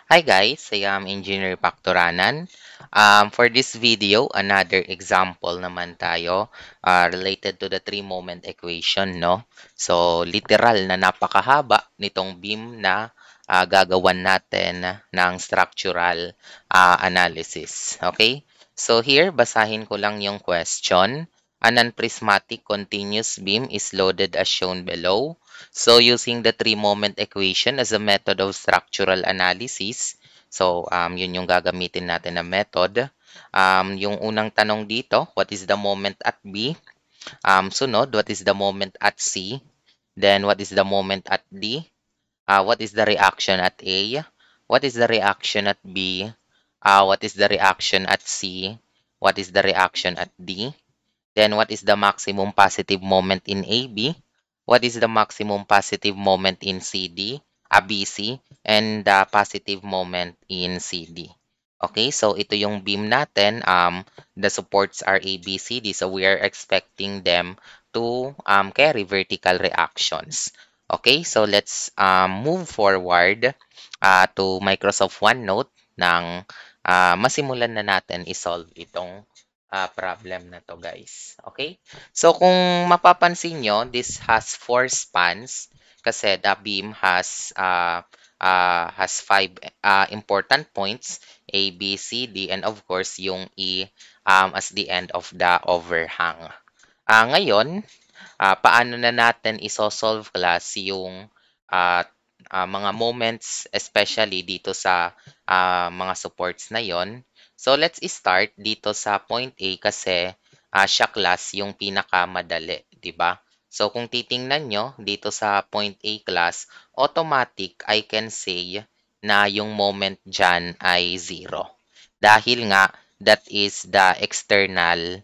Hi guys, I am Engineer Pactoranan. For this video, another example naman tayo related to the three-moment equation, no? So, literal na napakahaba nitong beam na gagawan natin ng structural analysis. Okay? So, here, basahin ko lang yung question. A non-prismatic continuous beam is loaded as shown below. So, using the three-moment equation as a method of structural analysis, so, yun yung gagamitin natin na method. Yung unang tanong dito, what is the moment at B? Sunod, what is the moment at C? Then, what is the moment at D? What is the reaction at A? What is the reaction at B? What is the reaction at C? What is the reaction at D? Then what is the maximum positive moment in AB? What is the maximum positive moment in BC? And the positive moment in CD. Okay, so ito yung beam natin. The supports are ABCD, so we are expecting them to carry vertical reactions. Okay, so let's move forward to Microsoft OneNote nang masimulan na natin isolve itong problem na to, guys. Okay? So, kung mapapansin nyo, this has four spans kasi the beam has five important points, A, B, C, D, and of course, yung E as the end of the overhang. Ngayon, paano na natin isosolve class yung ah, mga moments, especially dito sa mga supports na yon. So, let's start dito sa point A kasi siya class yung pinakamadali, di ba? So, kung titingnan nyo dito sa point A class, automatic, I can say na yung moment dyan ay 0. Dahil nga, that is the external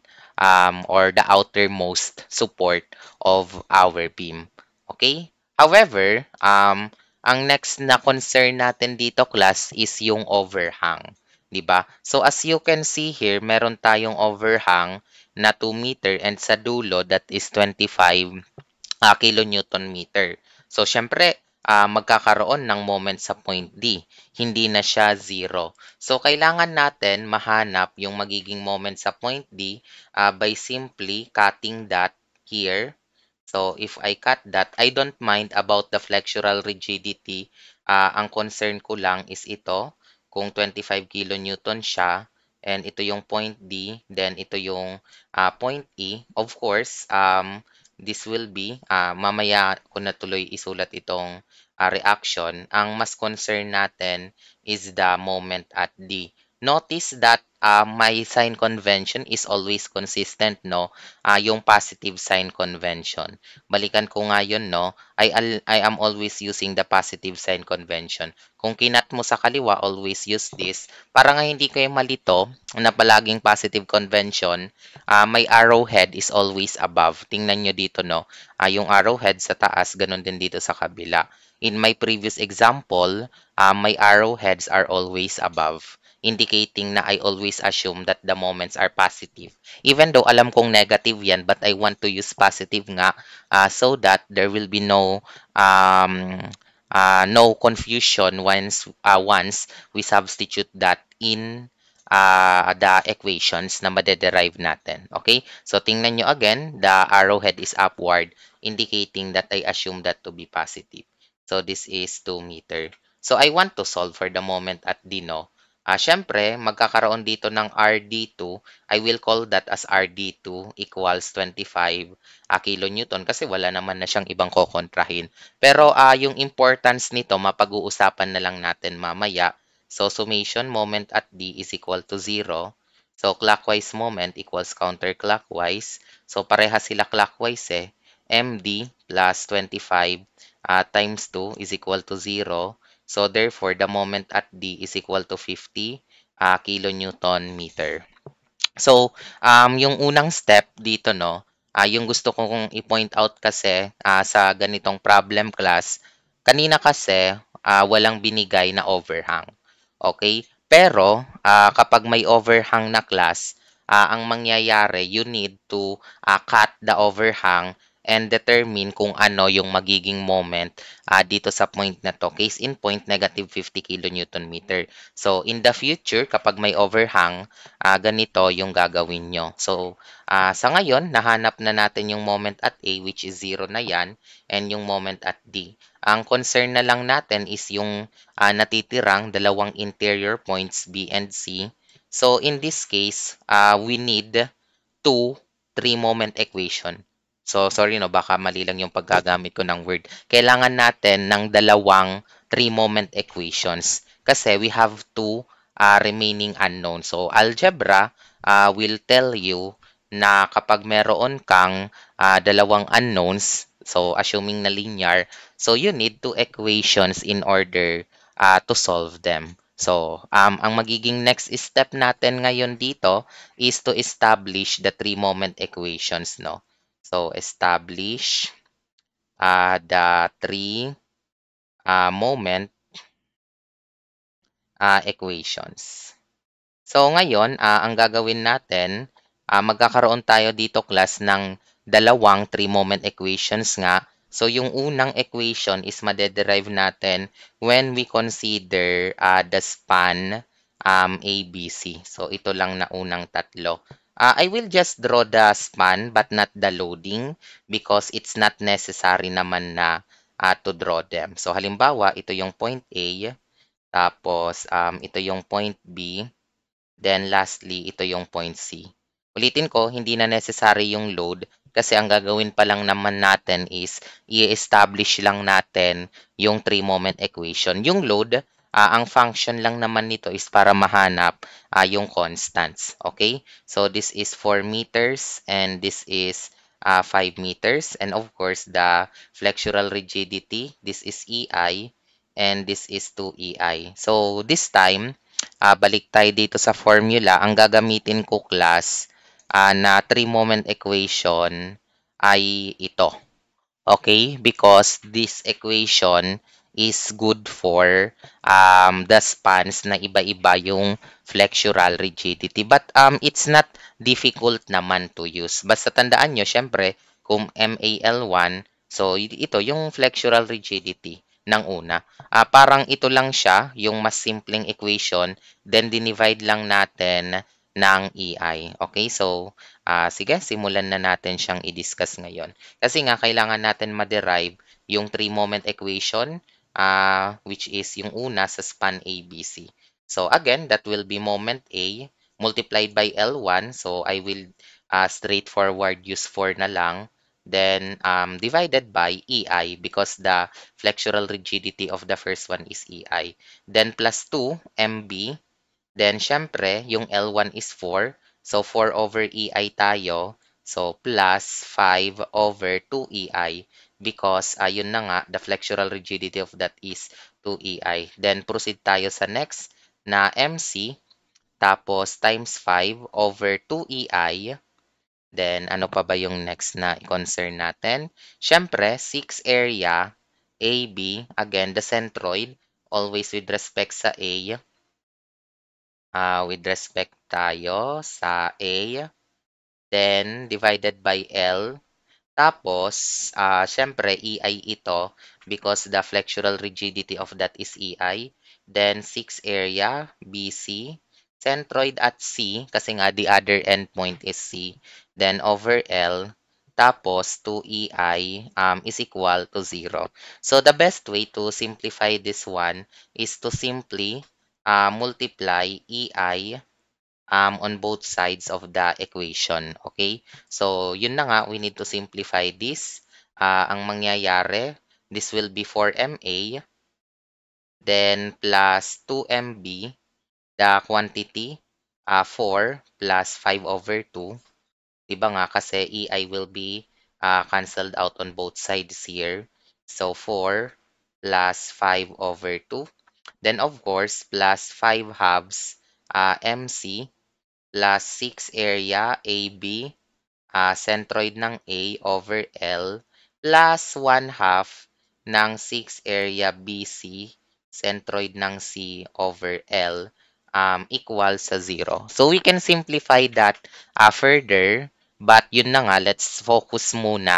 or the outermost support of our beam. Okay? However, ang next na concern natin dito, class, is yung overhang. 'Di ba? So, as you can see here, meron tayong overhang na 2 meter and sa dulo, that is 25 kilonewton meter. So, syempre, magkakaroon ng moment sa point D. Hindi na siya 0. So, kailangan natin mahanap yung magiging moment sa point D by simply cutting that here. So, if I cut that, I don't mind about the flexural rigidity. Ang concern ko lang is ito, kung 25 kilonewton siya, and ito yung point D, then ito yung point E. Of course, this will be, mamaya ko na tuloy isulat itong reaction. Ang mas concern natin is the moment at D. Notice that my sign convention is always consistent, no? Yung positive sign convention. Balikan ko nga yun, no? I am always using the positive sign convention. Kung kinat mo sa kaliwa, always use this. Para nga hindi kayo malito na palaging positive convention, may arrowhead is always above. Tingnan nyo dito, no? Yung arrowhead sa taas, ganun din dito sa kabila. In my previous example, my arrowheads are always above, indicating na I always assume that the moments are positive. Even though alam kong negative yan, but I want to use positive nga so that there will be no confusion once we substitute that in the equations na madederive natin. Okay? So, tingnan nyo again, the arrowhead is upward, indicating that I assume that to be positive. So, this is 2 meter. So, I want to solve for the moment at D, no? Siyempre, magkakaroon dito ng RD2. I will call that as RD2 equals 25 kilonewton kasi wala naman na siyang ibang kokontrahin. Pero yung importance nito, mapag-uusapan na lang natin mamaya. So, summation moment at D is equal to 0. So, clockwise moment equals counterclockwise. So, pareha sila clockwise eh. MD plus 25 times 2 is equal to 0. So, therefore, the moment at D is equal to 50 kilonewton meter. So, yung unang step dito, no, yung gusto kong i-point out kasi sa ganitong problem class, kanina kasi walang binigay na overhang. Okay? Pero, kapag may overhang na class, ang mangyayari, you need to cut the overhang and determine kung ano yung magiging moment dito sa point na to. Case in point, negative 50 kilonewton meter. So, in the future, kapag may overhang, ganito yung gagawin nyo. So, sa ngayon, nahanap na natin yung moment at A, which is 0 na yan, and yung moment at D. Ang concern na lang natin is yung natitirang dalawang interior points B and C. So, in this case, we need two three-moment equation. So, sorry no, baka mali lang yung paggagamit ko ng word. Kailangan natin ng dalawang three-moment equations kasi we have two remaining unknowns. So, algebra will tell you na kapag meron kang dalawang unknowns, so assuming na linear, so you need two equations in order to solve them. So, ang magiging next step natin ngayon dito is to establish the three moment equations, no? So, establish the three moment equations. So, ngayon, ang gagawin natin, magkakaroon tayo dito class ng dalawang three moment equations nga. So, yung unang equation is madederive natin when we consider the span ABC. So, ito lang na unang tatlo. I will just draw the span but not the loading because it's not necessary naman na to draw them. So, halimbawa, ito yung point A, tapos ito yung point B, then lastly, ito yung point C. Ulitin ko, hindi na necessary yung load kasi ang gagawin pa lang naman natin is i-establish lang natin yung three-moment equation. Yung load, ang function lang naman nito is para mahanap yung constants. Okay? So this is 4 meters and this is 5 meters. And of course, the flexural rigidity, this is EI and this is 2EI. So this time, balik tayo dito sa formula. Ang gagamitin ko class na three-moment equation ay ito. Okay? Because this equation is good for the spans na iba-iba yung flexural rigidity. But it's not difficult naman to use. Basta tandaan nyo, syempre, kung MAL1, so ito yung flexural rigidity ng una. Parang ito lang siya, yung mas simpleng equation, then dinivide lang natin ng EI. Okay? So, sige, simulan na natin siyang i-discuss ngayon. Kasi nga, kailangan natin ma-derive yung three-moment equation, which is yung una sa span ABC. So, again, that will be moment A multiplied by L1. So, I will straightforward use 4 na lang. Then, divided by EI because the flexural rigidity of the first one is EI. Then, plus 2, MB. Then, syempre, yung L1 is 4. So, 4 over EI tayo. So, plus 5 over 2EI because, yun na nga, the flexural rigidity of that is 2EI. Then, proceed tayo sa next na MC. Tapos, times 5 over 2EI. Then, ano pa ba yung next na i-concern natin? Syempre, 6 area, AB, again, the centroid, always with respect sa A. With respect tayo sa A, then divided by L. Tapos, syempre, EI ito because the flexural rigidity of that is EI. Then, 6 area, BC. Centroid at C, kasi nga the other endpoint is C. Then, over L. Tapos, 2EI is equal to 0. So, the best way to simplify this one is to simply multiply EI on both sides of the equation. Okay? So, yun na nga, we need to simplify this. Ang mangyayari, this will be 4MA, then plus 2MB, the quantity, 4 plus 5 over 2. Diba nga, kasi EI will be cancelled out on both sides here. So, 4 plus 5 over 2. Then, of course, plus 5 halves MC plus 6 area AB, centroid ng A over L, plus 1 half ng 6 area BC, centroid ng C over L, equal sa 0. So, we can simplify that further, but yun na nga, let's focus muna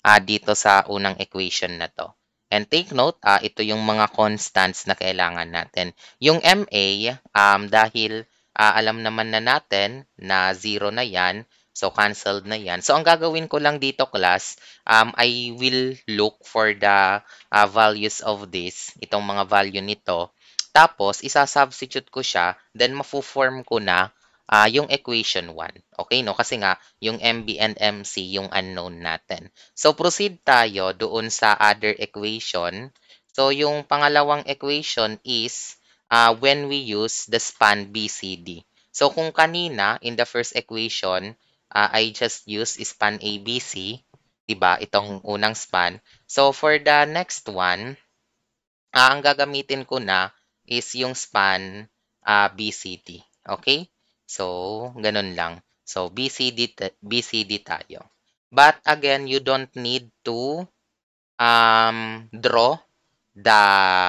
dito sa unang equation na 'to. And take note, ito yung mga constants na kailangan natin. Yung MA, dahil alam naman na natin na zero na 'yan, so canceled na 'yan. So ang gagawin ko lang dito class, I will look for the values of this, itong mga value nito. Tapos isa-substitute ko siya, then mafo-form ko na yung equation 1. Okay 'no, kasi nga yung MB and MC yung unknown natin. So proceed tayo doon sa other equation. So yung pangalawang equation is when we use the span BCD. So kung kanina in the first equation, I just use span ABC, 'di ba? Itong unang span. So for the next one, ang gagamitin ko na is yung span BCD. Okay? So, ganun lang. So, BCD tayo. But again, you don't need to draw the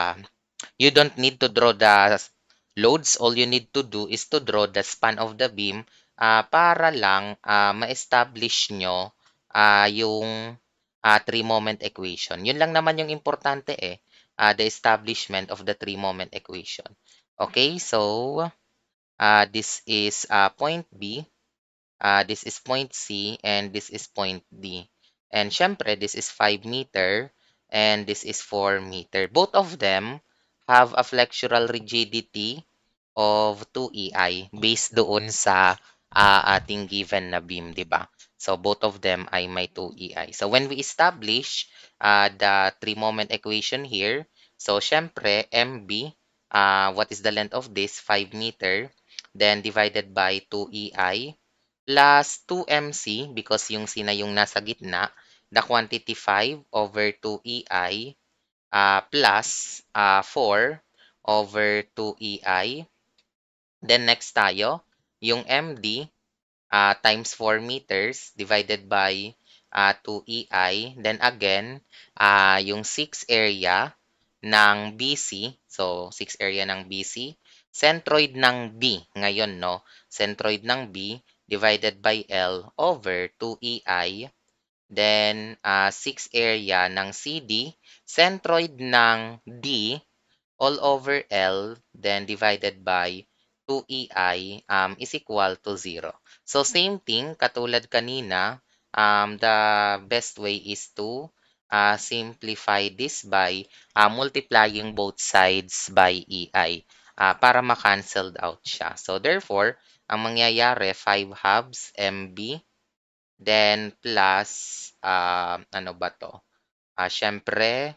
you don't need to draw the loads. All you need to do is to draw the span of the beam para lang ma-establish nyo yung three-moment equation. Yun lang naman yung importante the establishment of the three-moment equation. Okay, so this is point B. This is point C and this is point D. And syempre, this is 5 meter and this is 4 meter. Both of them have a flexural rigidity of 2EI based doon sa ating given na beam, di ba? So, both of them ay may 2EI. So, when we establish the three-moment equation here, so, syempre, MB, what is the length of this? 5 meter. Then, divided by 2EI plus 2MC because yung C na yung nasa gitna, the quantity 5 over 2EI plus 4 over 2EI. Then next tayo, yung MD times 4 meters divided by 2EI. Then again, yung 6 area ng BC. So, 6 area ng BC. Centroid ng B ngayon, no? Centroid ng B divided by L over 2EI. Then, 6 area ng CD. Centroid ng D all over L, then divided by 2EI is equal to 0. So, same thing, katulad kanina, the best way is to simplify this by multiplying both sides by EI para ma-cancelled out siya. So, therefore, ang mangyayari, 5 halves MB, then plus, ano ba to? Syempre,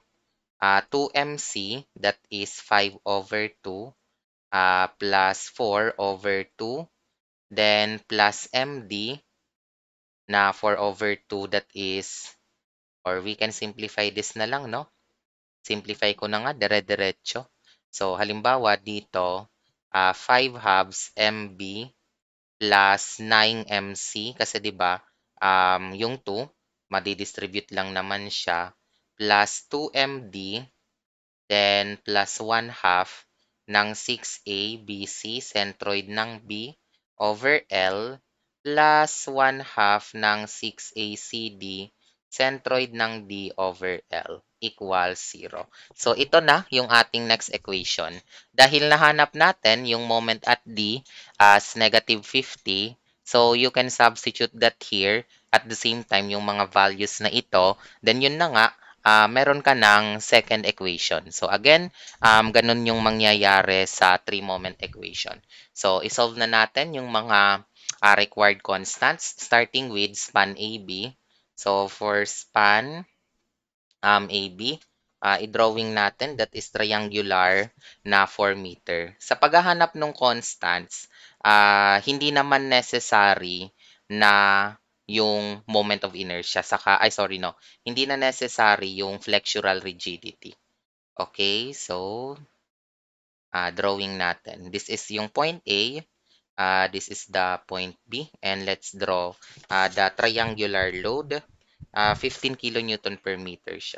2MC, that is 5 over 2, plus 4 over 2, then plus MD na 4 over 2, that is, or we can simplify this na lang, no? Simplify ko na nga, dire-diretso. So, halimbawa dito, 5 halves MB plus 9MC, kasi 'di ba yung 2, madidistribute lang naman siya, plus 2MD, then plus 1 half ng 6A BC centroid ng B over L plus 1 half ng 6A CD centroid ng D over L equals 0. So, ito na yung ating next equation. Dahil nahanap natin yung moment at D as negative 50, so you can substitute that here at the same time yung mga values na ito, then yun na nga, meron ka ng second equation. So again, ganun yung mangyayari sa three-moment equation. So isolve na natin yung mga required constants starting with span AB. So for span AB, i-drawing natin that is triangular na 4 meter. Sa paghahanap ng constants, hindi naman necessary na yung moment of inertia saka sorry no, hindi na necessary yung flexural rigidity. Okay, so drawing natin. This is yung point A, this is the point B, and let's draw the triangular load. 15 kilonewton per meter siya.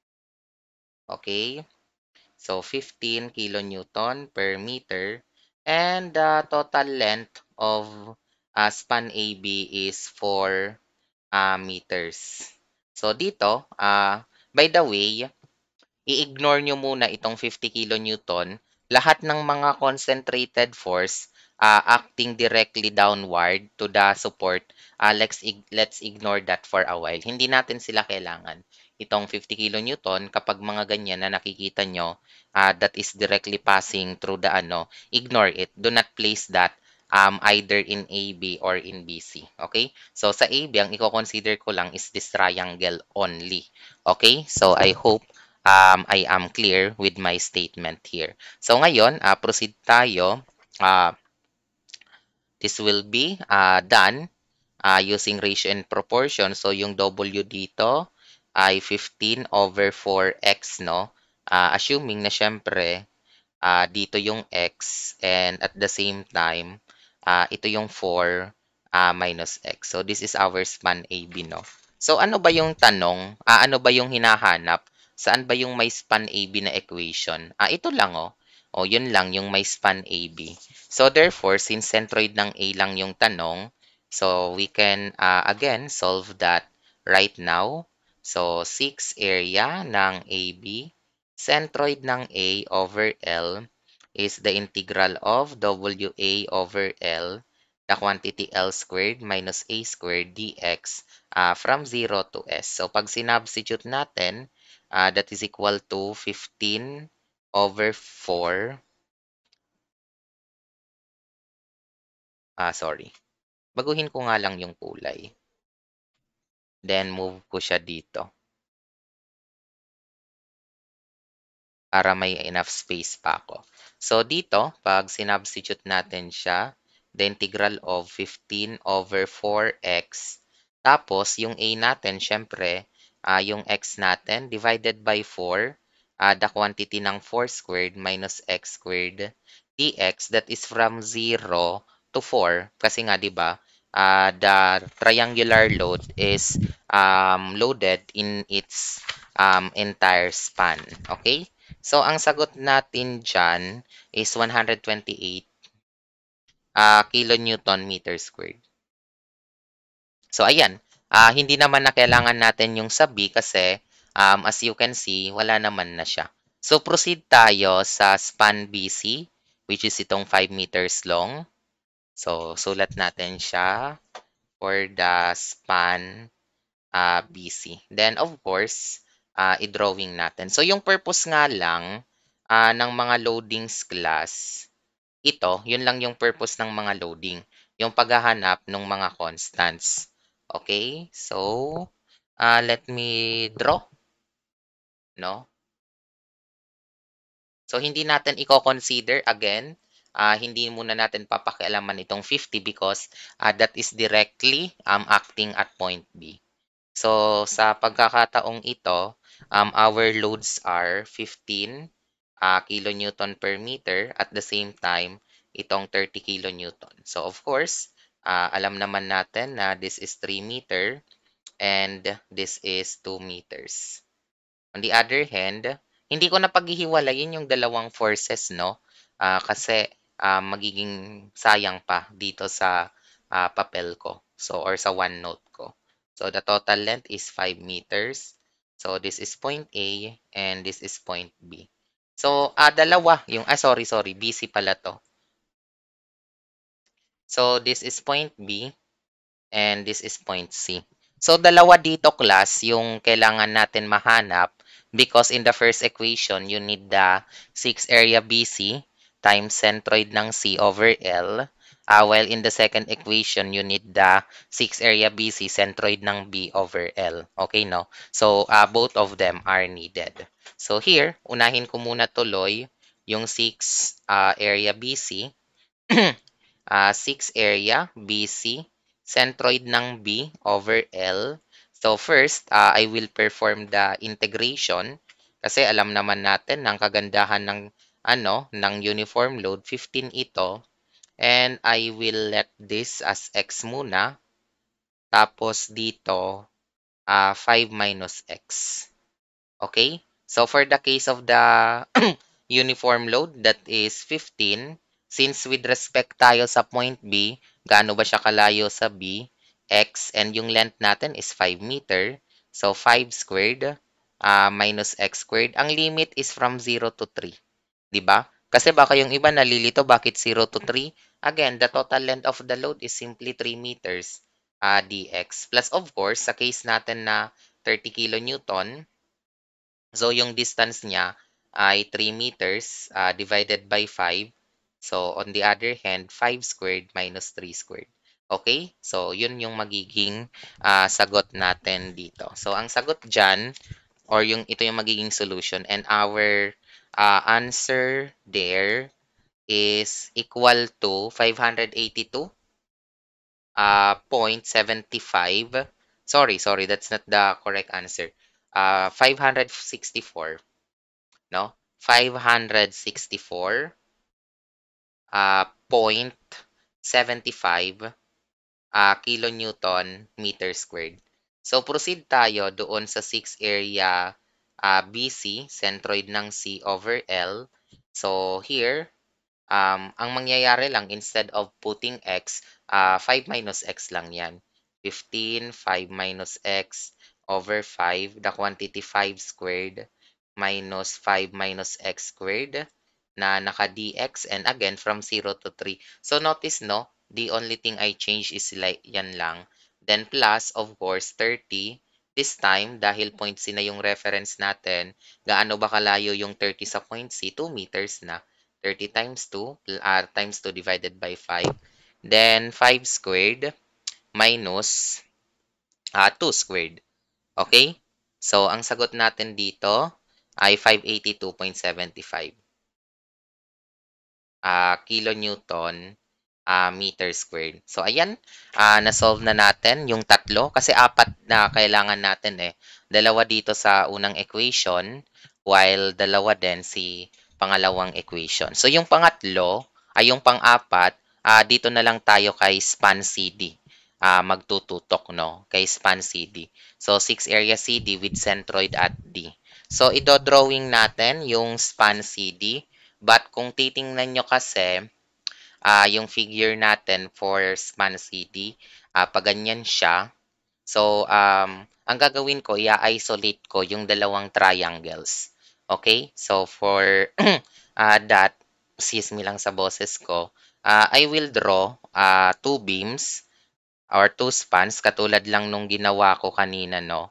Okay, so 15 kilonewton per meter, and the total length of span AB is 4 meters. So dito, by the way, i-ignore nyo muna itong 50 kilonewton. Lahat ng mga concentrated force acting directly downward to the support, let's ignore that for a while. Hindi natin sila kailangan. Itong 50 kilonewton, kapag mga ganyan na nakikita nyo, that is directly passing through the ignore it. Do not place that either in AB or in BC. Okay? So sa AB, ang i-consider ko lang is this triangle only. Okay? So I hope I am clear with my statement here. So ngayon, proceed tayo. Uh, this will be done using ratio and proportion. So yung W dito ay 15 over 4x, no? Assuming na syempre, dito yung x and at the same time, ito yung 4 minus x. So this is our span AB, no? So ano ba yung tanong? Ano ba yung hinahanap? Saan ba yung may span AB na equation? Ito lang, oh. O, yun lang yung may span AB. So therefore, since centroid ng A lang yung tanong, so we can again solve that right now. So 6 area ng AB, centroid ng A over L is the integral of WA over L, the quantity L squared minus A squared dx from 0 to S. So pag sinubstitute natin, that is equal to 15 over 4. Sorry. Baguhin ko nga lang yung kulay. Then move ko siya dito para may enough space pa ako. So dito, pag sinubstitute natin siya, the integral of 15 over 4x. Tapos, yung a natin, syempre, yung x natin divided by 4, the quantity ng 4 squared minus x squared dx, that is from 0 to 4. Kasi nga, di ba, the triangular load is loaded in its entire span. Okay? So, ang sagot natin dyan is 128 kilonewton meter squared. So, ayan. Hindi naman na kailangan natin yung sa B kasi as you can see, wala naman na siya. So, proceed tayo sa span BC, which is itong 5 meters long. So, sulat natin siya for the span BC. Then, of course, i-drawing natin. So, yung purpose nga lang ng mga loadings class, ito, yun lang yung purpose ng mga loading. Yung paghahanap ng mga constants. Okay? So, let me draw. No? So, hindi natin i-consider again. Hindi muna natin papakialaman itong 50 because that is directly acting at point B. So, sa pagkakataong ito, our loads are 15 kilonewton per meter at the same time, itong 30 kilonewton. So, of course, alam naman natin na this is 3 meter and this is 2 meters. On the other hand, hindi ko na paghihiwalayin yung dalawang forces, no? Kasi magiging sayang pa dito sa papel ko. So, or sa OneNote ko. So, the total length is 5 meters. So, this is point A and this is point B. So, dalawa. Sorry. BC pala to. So, this is point B and this is point C. So, dalawa dito class yung kailangan natin mahanap because in the first equation, you need the 6 area BC times centroid ng C over L. While in the second equation, you need the 6 area BC centroid ng B over L. Okay, no? So, both of them are needed. So, here, unahin ko muna tuloy yung 6 area BC. 6 area BC centroid ng B over L. So first, I will perform the integration kasi alam naman natin ng kagandahan ng ng uniform load 15 ito, and I will let this as x muna, tapos dito 5 minus x. Okay? So for the case of the uniform load, that is 15. Since with respect tayo sa point B, gaano ba siya kalayo sa B? X, and yung length natin is 5 meter. So 5 squared minus x squared. Ang limit is from 0 to 3. 'Di ba? Kasi baka yung iba nalilito, bakit 0 to 3? Again, the total length of the load is simply 3 meters dx. Plus of course, sa case natin na 30 kilonewton, so yung distance niya ay 3 meters divided by 5. So on the other hand, 5 squared minus 3 squared. Okay? So yun yung magiging sagot natin dito. So ang sagot dyan, or ito yung magiging solution, and our answer there is equal to 582.75. Sorry, that's not the correct answer. 564, no? 564 point 75 kilonewton meter squared. So proceed tayo doon sa 6 area BC, centroid ng C over L. So here, ang mangyayari lang, instead of putting x, 5 minus x lang yan. 15, 5 minus x over 5, the quantity 5 squared minus 5 minus x squared na naka-dx, and again from 0 to 3. So notice, no, the only thing I change is like yan lang. Then plus of course 30. This time dahil point C na yung reference natin, gaano ba kalayo yung 30 sa point C? 2 meters na. 30 times 2 times 2 divided by 5. Then 5 squared minus 2 squared. Okay? So ang sagot natin dito ay 582.75 kilonewton meter squared. So, ayan, na-solve na natin yung tatlo kasi apat na kailangan natin eh. Dalawa dito sa unang equation, while dalawa din si pangalawang equation. So, yung pangatlo, ay yung pang-apat, dito na lang tayo kay span CD. Magtututok, no? Kay span CD. So, 6 area CD with centroid at D. So, idodrawing natin yung span CD. But kung titingnan nyo kasi, yung figure natin for span CD, pag ganyan siya. So, ang gagawin ko, i-isolate ko yung dalawang triangles. Okay? So, for that, excuse me lang sa boses ko, I will draw two beams or two spans katulad lang nung ginawa ko kanina, no?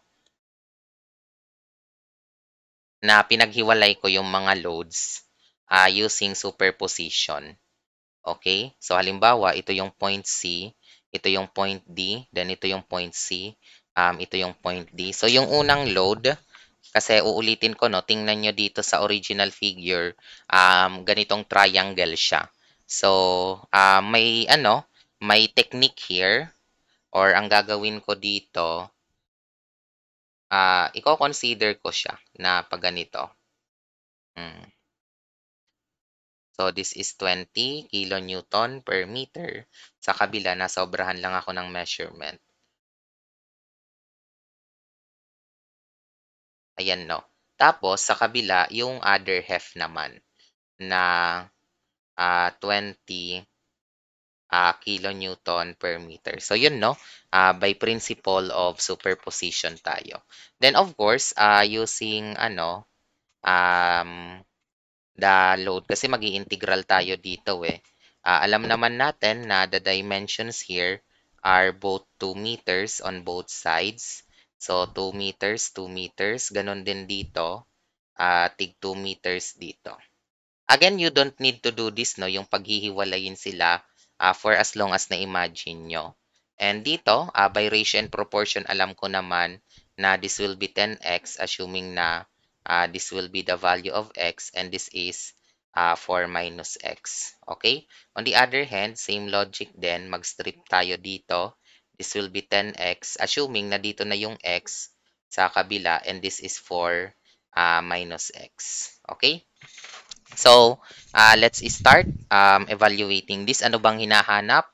Na pinaghiwalay ko yung mga loads using superposition. Okay? So, halimbawa, ito yung point C, ito yung point D, then ito yung point C, ito yung point D. So, yung unang load, kasi uulitin ko, no, tingnan nyo dito sa original figure, ganitong triangle siya. So, may technique here, or ang gagawin ko dito, i-consider ko siya na pag ganito. Hmm. So, this is 20 kilonewton per meter. Sa kabila, nasobrahan lang ako ng measurement. Ayan, no? Tapos, sa kabila, yung other half naman na 20 kilonewton per meter. So, yun, no? By principle of superposition tayo. Then, of course, using, um, the load, kasi mag-i-integral tayo dito eh. Alam naman natin na the dimensions here are both 2 meters on both sides. So, 2 meters, 2 meters. Ganon din dito. Tig 2 meters dito. Again, you don't need to do this, no? Yung paghihiwalayin sila for as long as na-imagine nyo. And dito, by ratio and proportion, alam ko naman na this will be 10x, assuming na this will be the value of x, and this is 4 minus x. Okay? On the other hand, same logic din, mag-strip tayo dito. This will be 10x, assuming na dito na yung x sa kabila, and this is 4 minus x. Okay? So, let's start evaluating this. Ano bang hinahanap?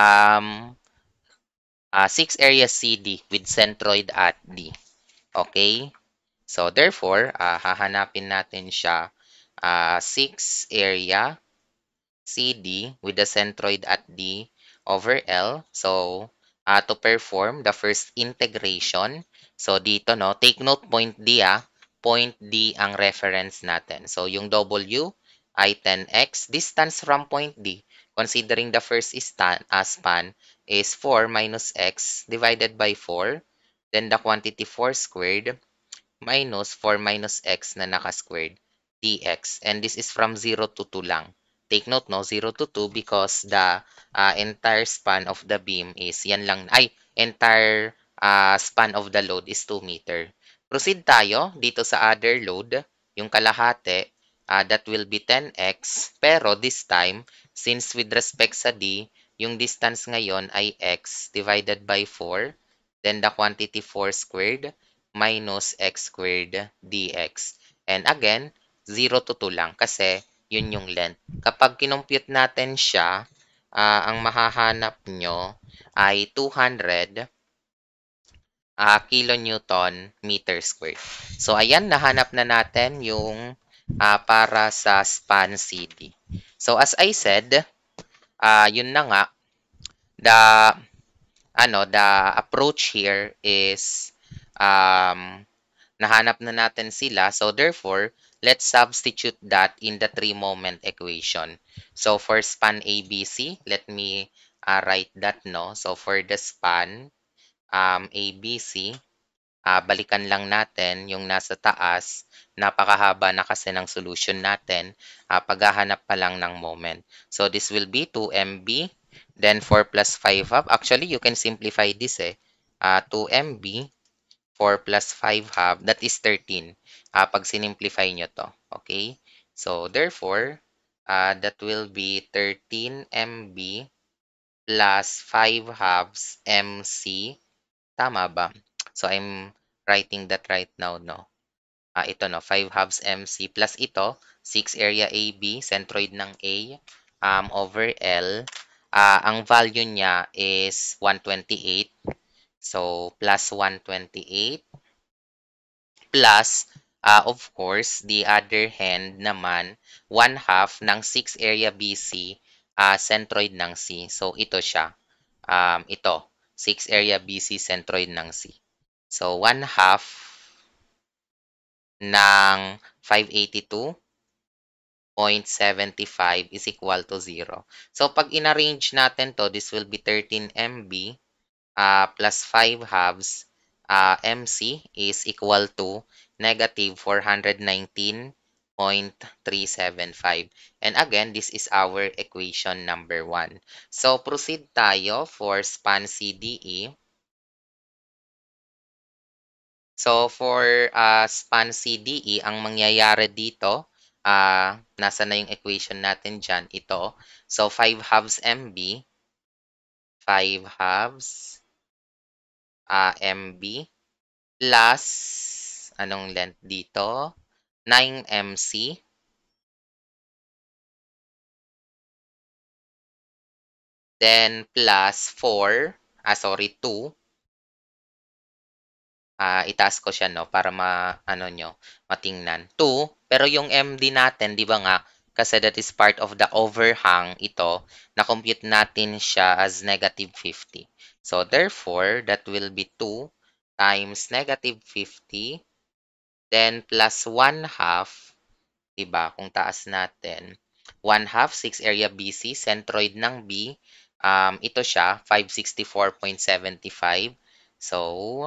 6 area CD with centroid at D. Okay? So, therefore, hahanapin natin siya 6 area CD with the centroid at D over L. So, to perform the first integration, So dito 'no, take note point D, point D ang reference natin. So yung W ay 10x distance from point D, considering the first span is 4 minus x divided by 4, then the quantity 4 squared minus 4 minus x na naka-squared dx. And this is from 0 to 2 lang. Take note, no? 0 to 2 because the entire span of the beam is yan lang. Ay, entire span of the load is 2 meter. Proceed tayo dito sa other load, yung kalahati, that will be 10x. Pero this time, since with respect sa D, yung distance ngayon ay x divided by 4, then the quantity 4 squared minus x squared dx. And again, 0 to 2 lang kasi yun yung length. Kapag kinompute natin siya, ang mahahanap nyo ay 200 kilonewton meter squared. So ayan, nahanap na natin yung para sa span CD. So as I said, yun na nga, the the approach here is um, nahanap na natin sila. So therefore, let's substitute that in the three-moment equation. So for span ABC, let me write that, no? So for the span ABC, balikan lang natin yung nasa taas. Napakahaba na kasi ng solution natin. Paghahanap pa lang ng moment. So this will be 2mb, then 4 plus 5 half. Actually, you can simplify this 2mb 4 plus 5 half, that is 13. Pag sinimplify nyo to. Okay? So, therefore, that will be 13 mb plus 5 halves mc. Tama ba? So, I'm writing that right now, no? Ito, no? 5 halves mc plus ito, 6 area AB, centroid ng A, over L. Ang value niya is 128. So, plus 128 plus, of course, the other hand naman, 1/2 ng 6 area BC, centroid ng C. So, ito siya. Ito, 6 area BC, centroid ng C. So, 1/2 ng 582.75 is equal to 0. So, pag in-arrange natin to, this will be 13 mb plus 5 halves MC is equal to negative 419.375. And again, this is our equation number 1. So, proceed tayo for span CDE. So, for span CDE, ang mangyayari dito, nasa na yung equation natin dyan, ito. So, 5 halves MB, 5 halves MB, plus, anong length dito? 9mc, then plus 4, 2, itaas ko siya, no, para matingnan. 2, pero yung MD natin, di ba nga, kasi that is part of the overhang ito, na-compute natin siya as negative 50. So, therefore, that will be 2 times negative 50, then plus 1/2. Diba? Kung taas natin, 1/2, 6 area BC, centroid ng B, ito siya, 564.75. So,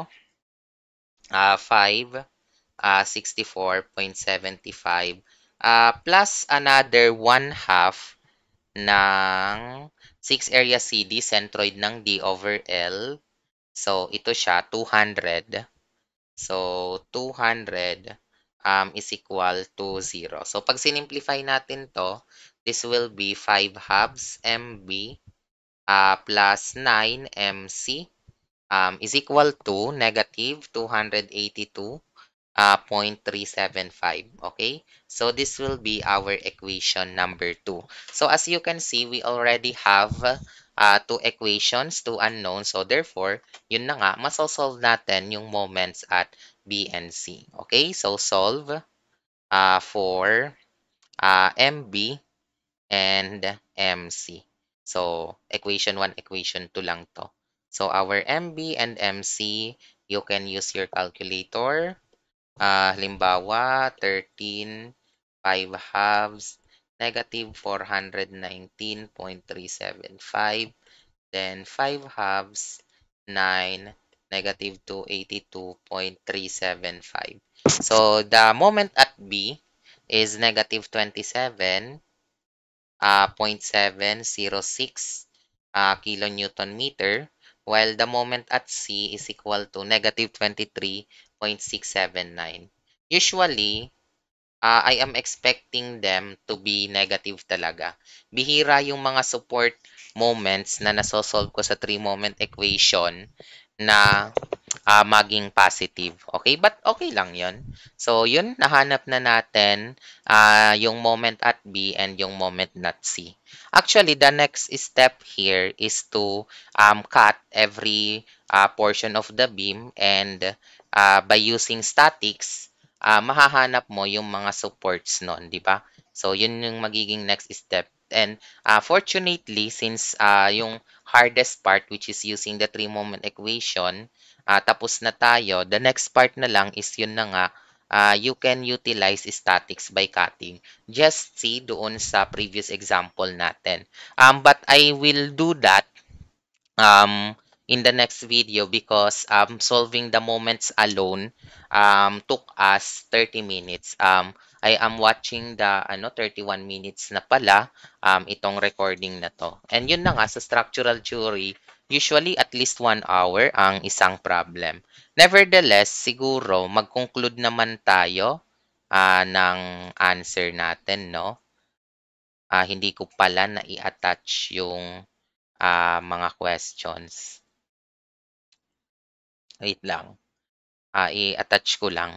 564.75 plus another 1/2 ng 6 area CD, centroid ng D over L. So, ito siya, 200. So, 200 is equal to 0. So, pag sinimplify natin to, this will be 5 halves MB plus 9 MC is equal to negative 282.375. Okay? So, this will be our equation number 2. So, as you can see, we already have two equations, two unknowns. So, therefore, yun na nga, masosolve natin yung moments at B and C. Okay? So, solve for MB and MC. So, equation 1, equation 2 lang to. So, our MB and MC You can use your calculator. Halimbawa, 13, 5 halves, negative 419.375, then 5 halves, 9, negative 282.375. So the moment at B is negative 27, 0.706 kilonewton meter, while the moment at C is equal to negative 23.679. Usually, I am expecting them to be negative talaga. Bihira yung mga support moments na nasosolve ko sa three-moment equation na maging positive. Okay? But okay lang yon. So, yun, nahanap na natin yung moment at B and yung moment at C. Actually, the next step here is to cut every portion of the beam and by using statics, mahahanap mo yung mga supports nun, di ba? So, yun yung magiging next step. And fortunately, since yung hardest part, which is using the three-moment equation, tapos na tayo. The next part na lang is yun na nga, you can utilize statics by cutting. Just see doon sa previous example natin. But I will do that in the next video because solving the moments alone took us 30 minutes. I am watching the 31 minutes na pala itong recording na to. And yun na nga sa structural theory, usually at least 1 hour ang isang problem. Nevertheless, siguro mag-conclude naman tayo ng answer natin, no? Hindi ko pala na i-attach yung mga questions. Wait lang. I-attach ko lang.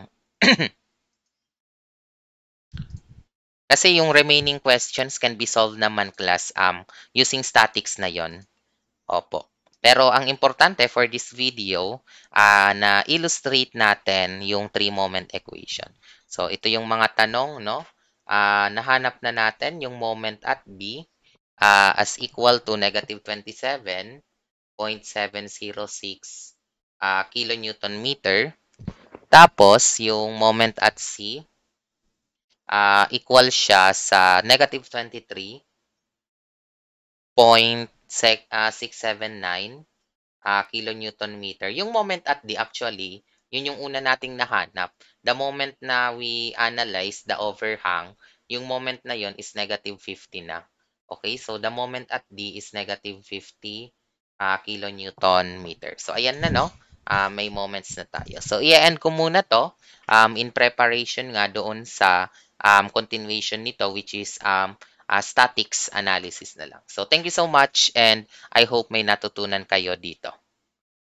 Kasi yung remaining questions can be solved naman class using statics na yon. Opo. Pero ang importante for this video na illustrate natin yung three-moment equation. So ito yung mga tanong, no? Nahanap na natin yung moment at B as equal to negative 27.706 kilonewton meter. Tapos, yung moment at C, equal siya sa negative 23.679 kilonewton meter. Yung moment at D, actually, yun yung una nating nahanap. The moment na we analyze the overhang, yung moment na yon is negative 50 na. Okay, so the moment at D is negative 50 kilonewton meter. So, ayan na, no? May moments na tayo. So, i-end ko muna to in preparation nga doon sa continuation nito which is statics analysis na lang. So, thank you so much and I hope may natutunan kayo dito.